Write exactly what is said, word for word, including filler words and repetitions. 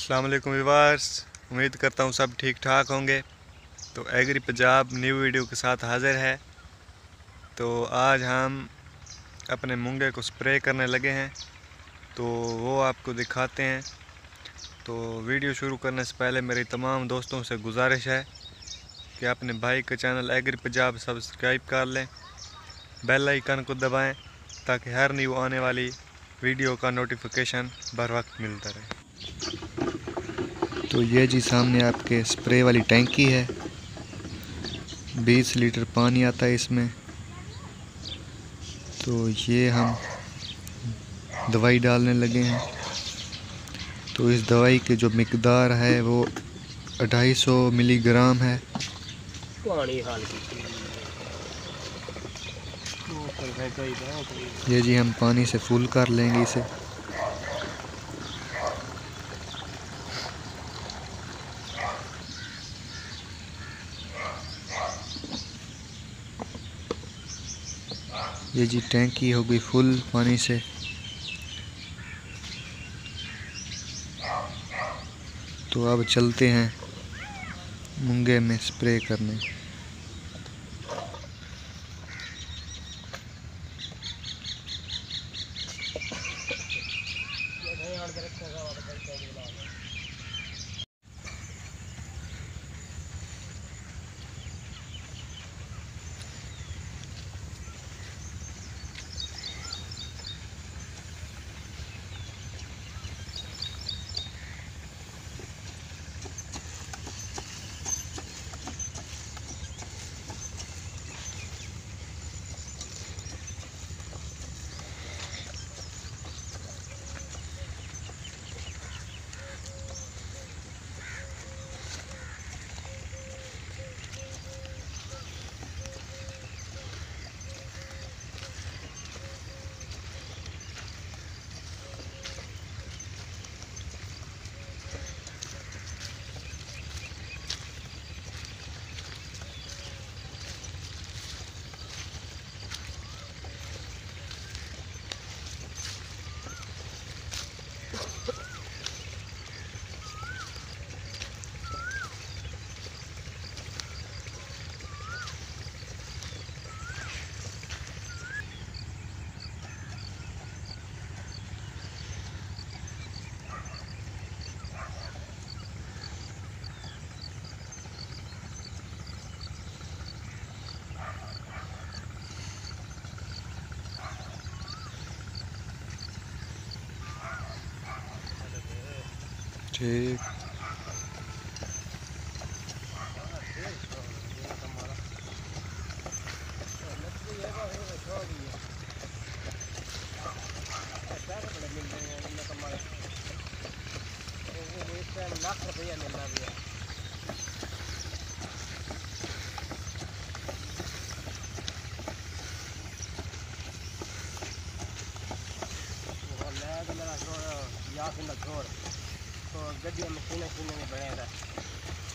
अस्सलाम वालेकुम व्यूअर्स, उम्मीद करता हूँ सब ठीक ठाक होंगे। तो एग्री पंजाब न्यू वीडियो के साथ हाज़िर है। तो आज हम अपने मूंगे को स्प्रे करने लगे हैं, तो वो आपको दिखाते हैं। तो वीडियो शुरू करने से पहले मेरी तमाम दोस्तों से गुजारिश है कि अपने भाई का चैनल एग्री पंजाब सब्सक्राइब कर लें, बेल आइकन को दबाएं ताकि हर न्यू आने वाली वीडियो का नोटिफिकेशन बर वक्त मिलता रहे। तो ये जी सामने आपके स्प्रे वाली टैंकी है, बीस लीटर पानी आता है इसमें। तो ये हम दवाई डालने लगे हैं। तो इस दवाई की जो मिकदार है वो अढ़ाई सौ मिलीग्राम है। ये जी हम पानी से फुल कर लेंगे इसे। ये जी टैंकी हो गई फुल पानी से। तो अब चलते हैं मूंगे में स्प्रे करने। ठीक लाख रुपया मिलना भी है। या फिर छोड़ तो गड्डी मशीन मशीन में बने